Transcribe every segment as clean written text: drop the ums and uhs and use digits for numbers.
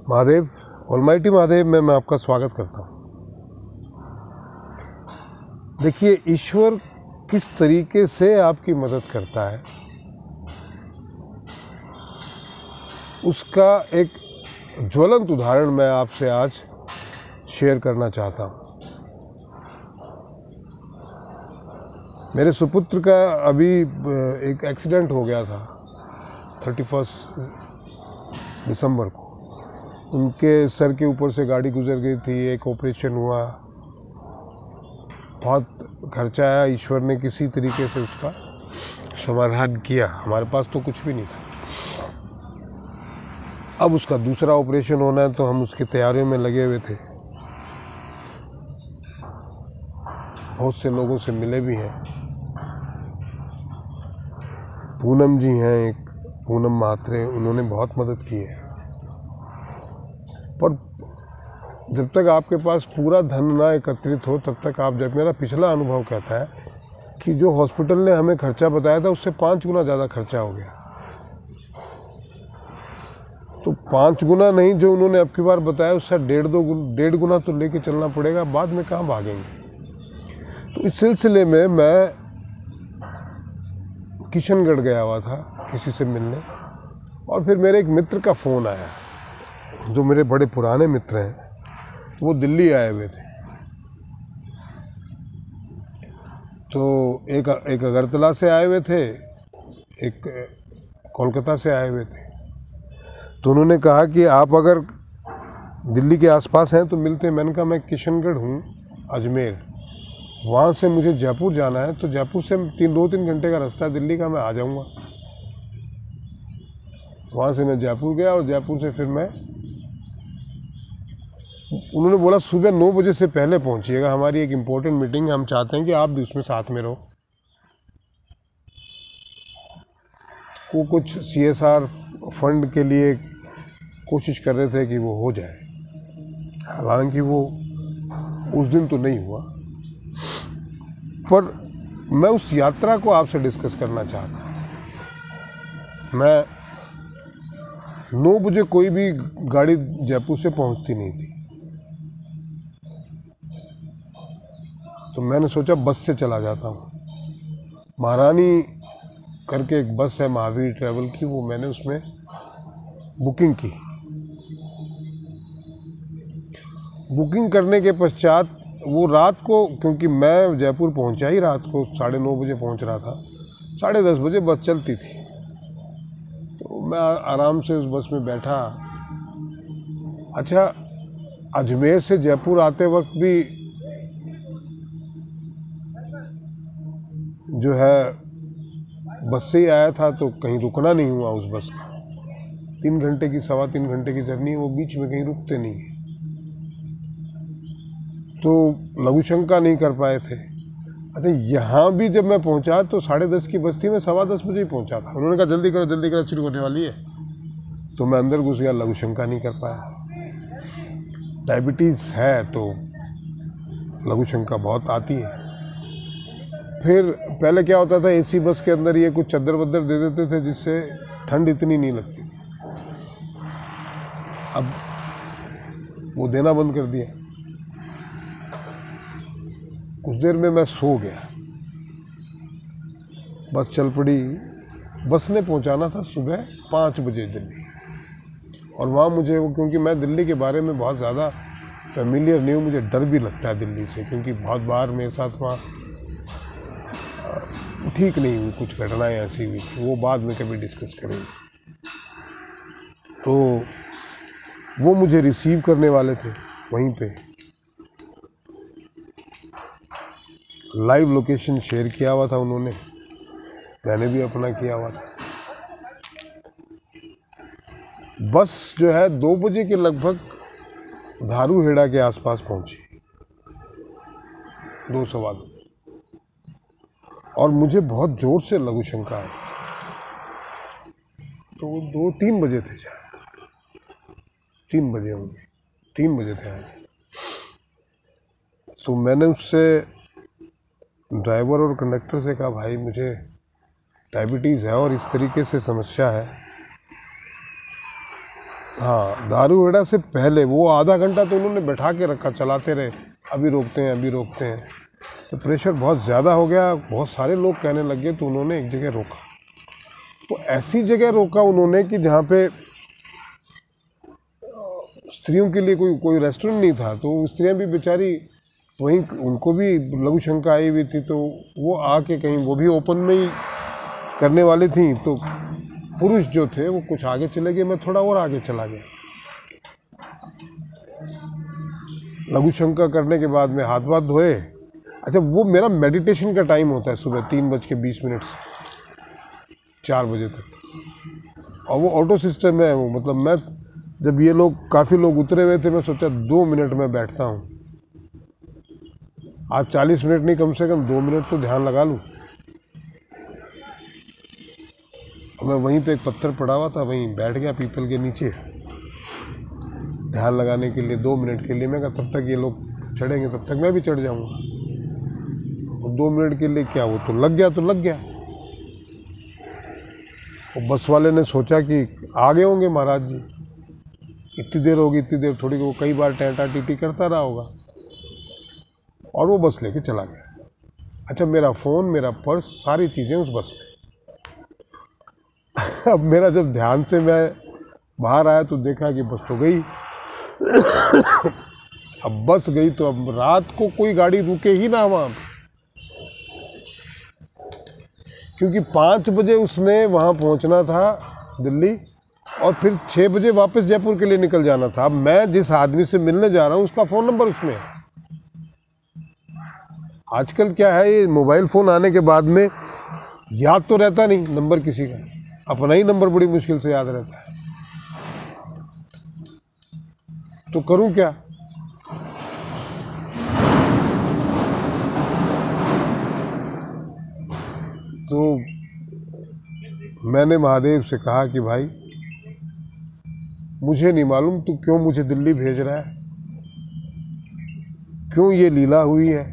Mahadev, almighty Mahadev में मैं आपका स्वागत करता हूँ। देखिए, ईश्वर किस तरीके से आपकी मदद करता है उसका एक ज्वलंत उदाहरण मैं आपसे आज शेयर करना चाहता हूँ। मेरे सुपुत्र का अभी एक एक्सीडेंट हो गया था 31 दिसंबर को। उनके सर के ऊपर से गाड़ी गुजर गई थी, एक ऑपरेशन हुआ, बहुत खर्चा आया। ईश्वर ने किसी तरीके से उसका समाधान किया, हमारे पास तो कुछ भी नहीं था। अब उसका दूसरा ऑपरेशन होना है तो हम उसकी तैयारियों में लगे हुए थे। बहुत से लोगों से मिले भी हैं। पूनम जी हैं, एक पूनम महात्रे, उन्होंने बहुत मदद की है। पर जब तक आपके पास पूरा धन ना एकत्रित हो तब तक आप, जब मेरा पिछला अनुभव कहता है कि जो हॉस्पिटल ने हमें खर्चा बताया था उससे 5 गुना ज़्यादा खर्चा हो गया। तो 5 गुना नहीं, जो उन्होंने अब की बार बताया उससे 1.5 गुना तो लेके चलना पड़ेगा, बाद में कहाँ भागेंगे। तो इस सिलसिले में मैं किशनगढ़ गया हुआ था किसी से मिलने, और फिर मेरे एक मित्र का फ़ोन आया, जो मेरे बड़े पुराने मित्र हैं। वो दिल्ली आए हुए थे। तो एक अगरतला से आए हुए थे, एक कोलकाता से आए हुए थे। तो उन्होंने कहा कि आप अगर दिल्ली के आसपास हैं तो मिलते हैं। मैंने कहा मैं किशनगढ़ हूँ, अजमेर, वहाँ से मुझे जयपुर जाना है, तो जयपुर से 2-3 घंटे का रास्ता है दिल्ली का, मैं आ जाऊँगा। वहाँ से मैं जयपुर गया और जयपुर से फिर मैं, उन्होंने बोला सुबह 9 बजे से पहले पहुँचिएगा, हमारी एक इम्पोर्टेंट मीटिंग है, हम चाहते हैं कि आप भी उसमें साथ में रहो। वो कुछ CSR फंड के लिए कोशिश कर रहे थे कि वो हो जाए, हालांकि वो उस दिन तो नहीं हुआ। पर मैं उस यात्रा को आपसे डिस्कस करना चाहता हूँ। मैं 9 बजे कोई भी गाड़ी जयपुर से पहुँचती नहीं थी, तो मैंने सोचा बस से चला जाता हूँ। महारानी करके एक बस है महावीर ट्रैवल की, वो मैंने उसमें बुकिंग की। बुकिंग करने के पश्चात वो रात को, क्योंकि मैं जयपुर पहुंचा ही रात को 9:30 बजे पहुंच रहा था, 10:30 बजे बस चलती थी। तो मैं आराम से उस बस में बैठा। अच्छा, अजमेर से जयपुर आते वक्त भी जो है बस से ही आया था, तो कहीं रुकना नहीं हुआ उस बस का। 3 घंटे की, 3.25 घंटे की जर्नी, वो बीच में कहीं रुकते नहीं है, तो लघु शंका नहीं कर पाए थे। अच्छा, यहाँ भी जब मैं पहुँचा तो 10:30 की बस थी, मैं 10:15 बजे ही पहुँचा था। उन्होंने कहा जल्दी करो शुरू होने वाली है। तो मैं अंदर घुस गया, लघु शंका नहीं कर पाया। डायबिटीज़ है तो लघु शंका बहुत आती है। फिर पहले क्या होता था, AC बस के अंदर ये कुछ चद्दर वद्दर दे देते थे जिससे ठंड इतनी नहीं लगती थी। अब वो देना बंद कर दिया। कुछ देर में मैं सो गया, बस चल पड़ी। बस ने पहुंचाना था सुबह 5 बजे दिल्ली, और वहाँ मुझे, क्योंकि मैं दिल्ली के बारे में बहुत ज़्यादा फेमिलियर नहीं हूँ, मुझे डर भी लगता है दिल्ली से, क्योंकि बहुत बार मेरे साथ वहाँ ठीक नहीं हुई, कुछ घटनाएं ऐसी हुई, वो बाद में कभी डिस्कस करेंगे। तो वो मुझे रिसीव करने वाले थे वहीं पे। लाइव लोकेशन शेयर किया हुआ था उन्होंने, मैंने भी अपना किया हुआ था। बस जो है 2 बजे के लगभग धारूहेड़ा के आसपास पहुंची, 2 सवा 2, और मुझे बहुत जोर से लघु शंका आई। तो 2-3 बजे थे शायद, 3 बजे होंगे, 3 बजे थे। तो मैंने उससे, ड्राइवर और कंडक्टर से कहा, भाई मुझे डायबिटीज़ है और इस तरीके से समस्या है, हाँ, दारूहेड़ा से पहले वो आधा घंटा तो उन्होंने बैठा के रखा, चलाते रहे, अभी रोकते हैं अभी रोकते हैं। तो प्रेशर बहुत ज़्यादा हो गया, बहुत सारे लोग कहने लग गए, तो उन्होंने एक जगह रोका। तो ऐसी जगह रोका उन्होंने कि जहाँ पे स्त्रियों के लिए कोई रेस्टोरेंट नहीं था। तो स्त्रियाँ भी बेचारी वहीं, उनको भी लघु शंका आई हुई थी, तो वो आके कहीं वो भी ओपन में ही करने वाली थी। तो पुरुष जो थे वो कुछ आगे चले गए, मैं थोड़ा और आगे चला गया। लघु शंका करने के बाद में हाथ वाथ धोए। अच्छा, वो मेरा मेडिटेशन का टाइम होता है सुबह 3:20 से 4 बजे तक, और वो ऑटो सिस्टम है वो, मतलब मैं जब ये लोग काफ़ी लोग उतरे हुए थे, मैं सोचा 2 मिनट में बैठता हूँ, आज 40 मिनट नहीं, कम से कम 2 मिनट तो ध्यान लगा लूँ। मैं वहीं पे एक पत्थर पड़ा हुआ था, वहीं बैठ गया पीपल के नीचे ध्यान लगाने के लिए 2 मिनट के लिए। मैं कहा तब तक ये लोग चढ़ेंगे तब तक मैं भी चढ़ जाऊंगा। और 2 मिनट के लिए क्या, वो तो लग गया तो लग गया। और बस वाले ने सोचा कि आ गए होंगे महाराज जी, इतनी देर होगी, इतनी देर थोड़ी, वो कई बार टैंटा टीटी करता रहा होगा, और वो बस लेके चला गया। अच्छा, मेरा फ़ोन, मेरा पर्स, सारी चीज़ें उस बस में। अब मेरा जब ध्यान से मैं बाहर आया तो देखा कि बस तो गई। अब बस गई तो अब रात को कोई गाड़ी रुके ही ना वहाँ, क्योंकि 5 बजे उसने वहाँ पहुँचना था दिल्ली, और फिर 6 बजे वापस जयपुर के लिए निकल जाना था। अब मैं जिस आदमी से मिलने जा रहा हूँ उसका फ़ोन नंबर उसमें है। आजकल क्या है, ये मोबाइल फ़ोन आने के बाद में याद तो रहता नहीं नंबर किसी का, अपना ही नंबर बड़ी मुश्किल से याद रहता है। तो करूं क्या? तो मैंने महादेव से कहा कि भाई मुझे नहीं मालूम तू क्यों मुझे दिल्ली भेज रहा है, क्यों ये लीला हुई है,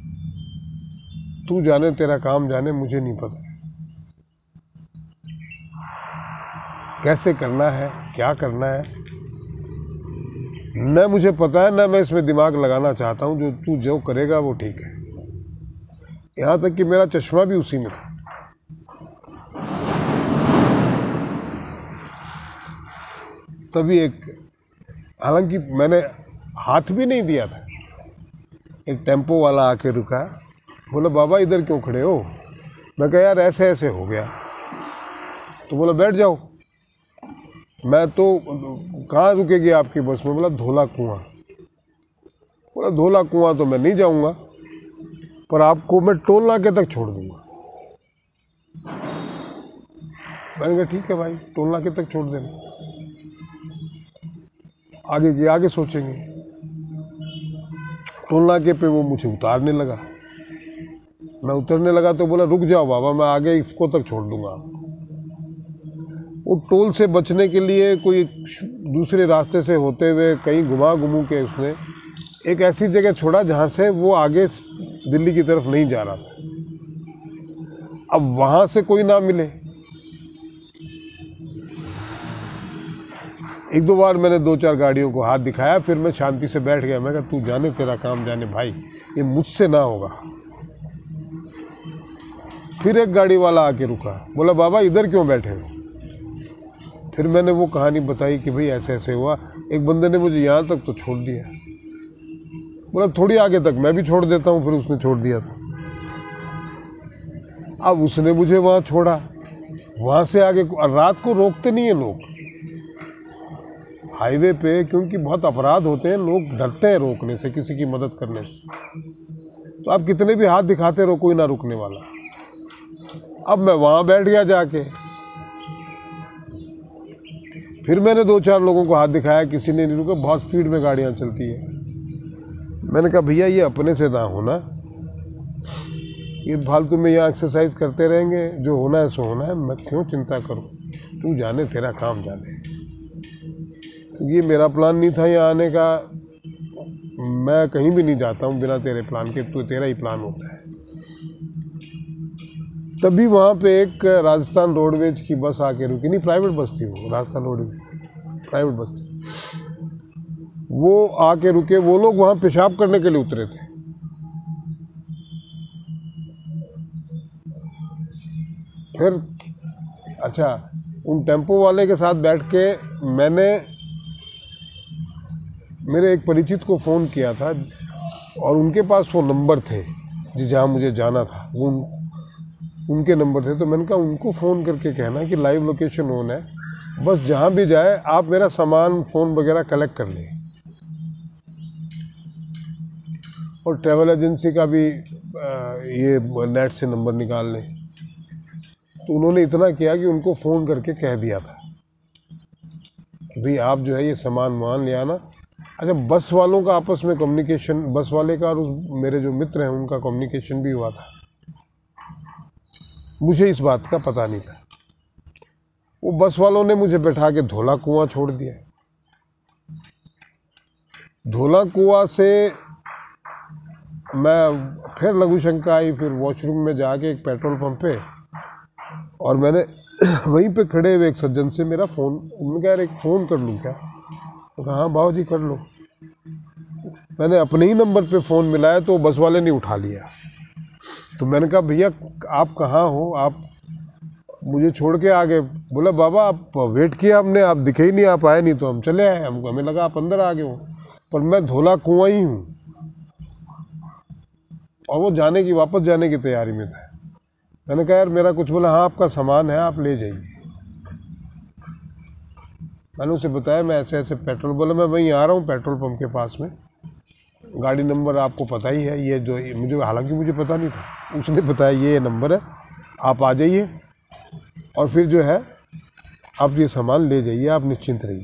तू जाने तेरा काम जाने, मुझे नहीं पता कैसे करना है, क्या करना है, न मुझे पता है, न मैं इसमें दिमाग लगाना चाहता हूँ। जो तू जो करेगा वो ठीक है। यहाँ तक कि मेरा चश्मा भी उसी में था। तभी हालांकि मैंने हाथ भी नहीं दिया था, एक टेम्पो वाला आके रुका, बोला बाबा इधर क्यों खड़े हो? मैं कहा यार ऐसे ऐसे हो गया। तो बोला बैठ जाओ। मैं तो कहाँ रुकेगी आपकी बस में? बोला धोला कुआं। बोला धोला कुआं तो मैं नहीं जाऊंगा, पर आपको मैं टोल नाके तक छोड़ दूंगा। मैंने कहा ठीक है भाई, टोल नाके तक छोड़ देना, आगे की आगे सोचेंगे। टोल नाके पे वो मुझे उतारने लगा, मैं उतरने लगा तो बोला रुक जाओ बाबा, मैं आगे इसको तक छोड़ दूंगा। वो टोल से बचने के लिए कोई दूसरे रास्ते से होते हुए कहीं घुमा घुमू के उसने एक ऐसी जगह छोड़ा जहाँ से वो आगे दिल्ली की तरफ नहीं जा रहा था। अब वहाँ से कोई ना मिले। एक दो बार मैंने 2-4 गाड़ियों को हाथ दिखाया, फिर मैं शांति से बैठ गया। मैं कहा तू जाने तेरा काम जाने भाई, ये मुझसे ना होगा। फिर एक गाड़ी वाला आके रुका, बोला बाबा इधर क्यों बैठे हो? फिर मैंने वो कहानी बताई कि भाई ऐसे ऐसे हुआ, एक बंदे ने मुझे यहाँ तक तो छोड़ दिया। बोला थोड़ी आगे तक मैं भी छोड़ देता हूँ। फिर उसने छोड़ दिया था। अब उसने मुझे वहाँ छोड़ा, वहाँ से आगे रात को रोकते नहीं है लोग हाईवे पे, क्योंकि बहुत अपराध होते हैं, लोग डरते हैं रोकने से, किसी की मदद करने से। तो आप कितने भी हाथ दिखाते रहो, कोई ना रुकने वाला। अब मैं वहाँ बैठ गया जाके, फिर मैंने 2-4 लोगों को हाथ दिखाया, किसी ने नहीं रुका, बहुत स्पीड में गाड़ियाँ चलती है। मैंने कहा भैया ये अपने से ना होना, ये फालतू में यहाँ एक्सरसाइज करते रहेंगे, जो होना है सो होना है, मैं क्यों चिंता करूँ, तू जाने तेरा काम जाने। ये मेरा प्लान नहीं था यहाँ आने का, मैं कहीं भी नहीं जाता हूँ बिना तेरे प्लान के, तो तेरा ही प्लान होता है। तभी वहाँ पे एक राजस्थान रोडवेज की बस आके रुकी, नहीं प्राइवेट बस थी वो, राजस्थान रोडवेज प्राइवेट बस थी। वो आके रुके, वो लोग वहाँ पेशाब करने के लिए उतरे थे। फिर अच्छा, उन टेम्पो वाले के साथ बैठ के मैंने मेरे एक परिचित को फ़ोन किया था और उनके पास वो नंबर थे जहाँ मुझे जाना था, वो उनके नंबर थे। तो मैंने कहा उनको फ़ोन करके कहना कि लाइव लोकेशन ऑन है, बस जहाँ भी जाए आप मेरा सामान फ़ोन वगैरह कलेक्ट कर लें। और ट्रैवल एजेंसी का भी ये नेट से नंबर निकाल लें। तो उन्होंने इतना किया कि उनको फ़ोन करके कह दिया था कि भाई आप जो है ये सामान मान ले आना। अच्छा, बस वालों का आपस में कम्युनिकेशन, बस वाले का और उस मेरे जो मित्र हैं उनका कम्युनिकेशन भी हुआ था। मुझे इस बात का पता नहीं था। वो बस वालों ने मुझे बैठा के धोला कुआं छोड़ दिया। धोला कुआं से मैं फिर लघु शंका आई, फिर वॉशरूम में जाके एक पेट्रोल पंप पे, और मैंने वहीं पे खड़े हुए एक सज्जन से मेरा फ़ोन, उन्होंने कहा यार एक फ़ोन कर लूँ क्या? तो कहा हाँ बाबू जी कर लो। मैंने अपने ही नंबर पे फ़ोन मिलाया तो बस वाले ने उठा लिया। तो मैंने कहा भैया आप कहाँ हो, आप मुझे छोड़ के आ गए? बोला बाबा आप वेट किया हमने, आप दिखे ही नहीं, आप आए नहीं तो हम चले आए, हमें लगा आप अंदर आ गए हो, पर मैं धोला कुआं ही हूँ। और वो जाने की, वापस जाने की तैयारी में था। मैंने कहा यार मेरा कुछ, बोला हाँ आपका सामान है आप ले जाइए। मैंने उसे बताया मैं ऐसे ऐसे पेट्रोल, बोला मैं वहीं आ रहा हूँ पेट्रोल पंप के पास में, गाड़ी नंबर आपको पता ही है, ये जो मुझे, हालांकि मुझे पता नहीं था, उसने बताया ये नंबर है, आप आ जाइए और फिर जो है आप ये सामान ले जाइए, आप निश्चिंत रहिए।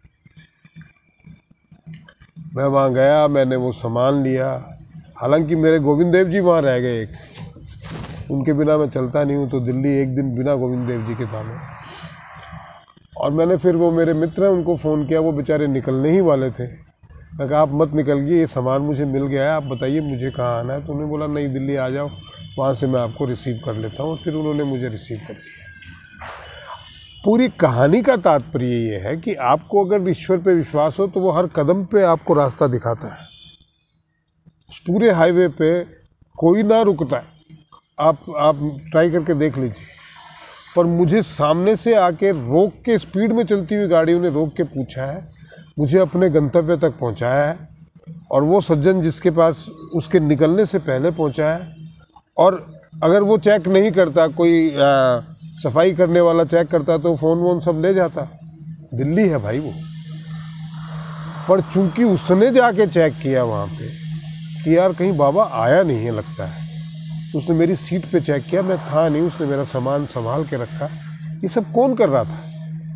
मैं वहाँ गया, मैंने वो सामान लिया। हालांकि मेरे गोविंद देव जी वहाँ रह गए एक, उनके बिना मैं चलता नहीं हूँ, तो दिल्ली एक दिन बिना गोविंद देव जी के था मैं। और मैंने फिर वो मेरे मित्र हैं उनको फ़ोन किया, वो बेचारे निकलने ही वाले थे। मैं कहा आप मत निकलिए, ये सामान मुझे मिल गया है, आप बताइए मुझे कहाँ आना है। तो उन्होंने बोला नहीं दिल्ली आ जाओ, वहाँ से मैं आपको रिसीव कर लेता हूँ। और फिर उन्होंने मुझे रिसीव कर लिया। पूरी कहानी का तात्पर्य ये है कि आपको अगर ईश्वर पे विश्वास हो तो वो हर कदम पे आपको रास्ता दिखाता है। उस पूरे हाईवे पे कोई ना रुकता है, आप ट्राई करके देख लीजिए। पर मुझे सामने से आके रोक के, स्पीड में चलती हुई गाड़ियों ने रोक के पूछा है, मुझे अपने गंतव्य तक पहुंचाया है। और वो सज्जन जिसके पास उसके निकलने से पहले पहुंचाया है। और अगर वो चेक नहीं करता, कोई सफाई करने वाला चेक करता तो फ़ोन वोन सब ले जाता। दिल्ली है भाई वो। पर चूंकि उसने जाके चेक किया वहाँ पे कि यार कहीं बाबा आया नहीं है लगता है, तो उसने मेरी सीट पे चेक किया, मैं था नहीं, उसने मेरा सामान संभाल के रखा। ये सब कौन कर रहा था?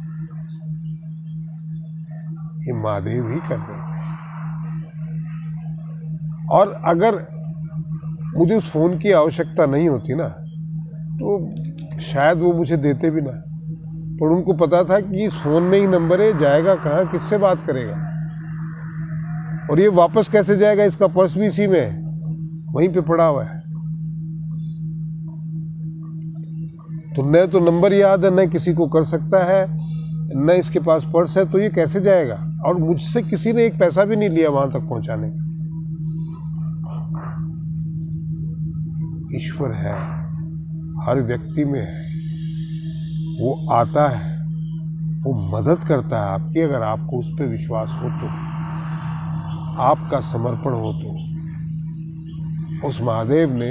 ये महादेव ही कर रहे थे। और अगर मुझे उस फ़ोन की आवश्यकता नहीं होती ना, तो शायद वो मुझे देते भी ना। पर उनको पता था कि इस फ़ोन में ही नंबर है, जाएगा कहाँ, किससे बात करेगा, और ये वापस कैसे जाएगा, इसका पर्स भी इसी में है, वहीं पे पड़ा हुआ है। तो न तो नंबर याद है, न किसी को कर सकता है, न इसके पास पर्स है, तो ये कैसे जाएगा? और मुझसे किसी ने एक पैसा भी नहीं लिया वहां तक पहुंचाने का। ईश्वर है, हर व्यक्ति में है, वो आता है, वो मदद करता है आपकी, अगर आपको उस पर विश्वास हो तो, आपका समर्पण हो तो। उस महादेव ने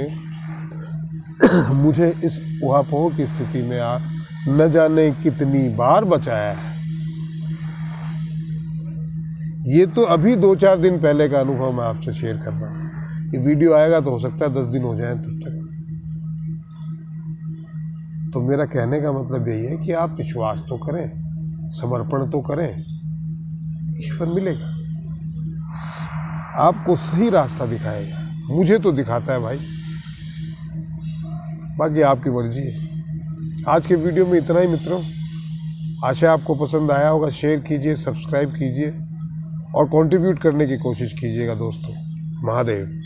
मुझे इस उहापोह की स्थिति में न जाने कितनी बार बचाया है। ये तो अभी 2-4 दिन पहले का अनुभव मैं आपसे शेयर कर रहा हूँ। ये वीडियो आएगा तो हो सकता है 10 दिन हो जाए तब तक। तो मेरा कहने का मतलब यही है कि आप विश्वास तो करें, समर्पण तो करें, ईश्वर मिलेगा, आपको सही रास्ता दिखाएगा। मुझे तो दिखाता है भाई, बाकी आपकी मर्जी है। आज के वीडियो में इतना ही मित्रों, आशा आपको पसंद आया होगा। शेयर कीजिए, सब्सक्राइब कीजिए और कंट्रीब्यूट करने की कोशिश कीजिएगा दोस्तों। महादेव।